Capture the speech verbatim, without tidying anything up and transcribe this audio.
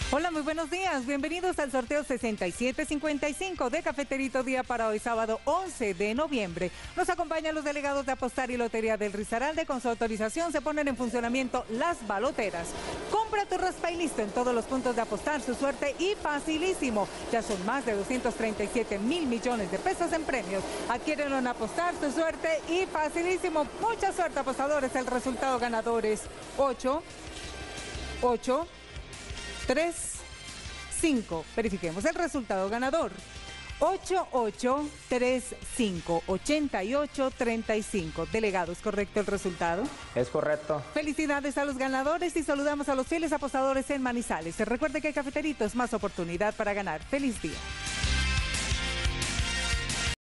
Hola, muy buenos días. Bienvenidos al sorteo sesenta y siete cincuenta y cinco de Cafeterito Día para hoy, sábado once de noviembre. Nos acompañan los delegados de Apostar y Lotería del Risaralde. Con su autorización se ponen en funcionamiento las baloteras. Compra tu raspa y listo en todos los puntos de Apostar. Su suerte y facilísimo. Ya son más de doscientos treinta y siete mil millones de pesos en premios. Adquiérenlo en Apostar, su suerte y facilísimo. Mucha suerte, apostadores. El resultado ganador es ocho, ocho, tres, cinco. Verifiquemos el resultado ganador. ocho ocho tres cinco, ochenta y ocho treinta y cinco. Delegados, ¿correcto el resultado? Es correcto. Felicidades a los ganadores y saludamos a los fieles apostadores en Manizales. Se recuerde que Cafeterito es más oportunidad para ganar. ¡Feliz día!